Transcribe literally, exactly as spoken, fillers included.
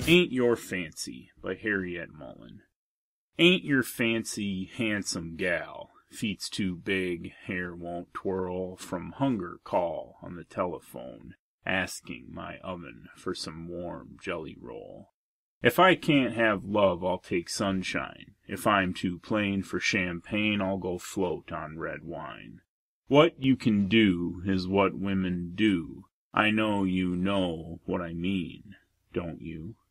Ain't Your Fancy by Harryette Mullen. Ain't your fancy handsome gal, feet's too big, hair won't twirl, from hunger call on the telephone, asking my oven for some warm jellyroll. If I can't have love, I'll take sunshine. If I'm too plain for champagne, I'll go float on red wine. What you can do is what women do. I know you know what I mean, don't you?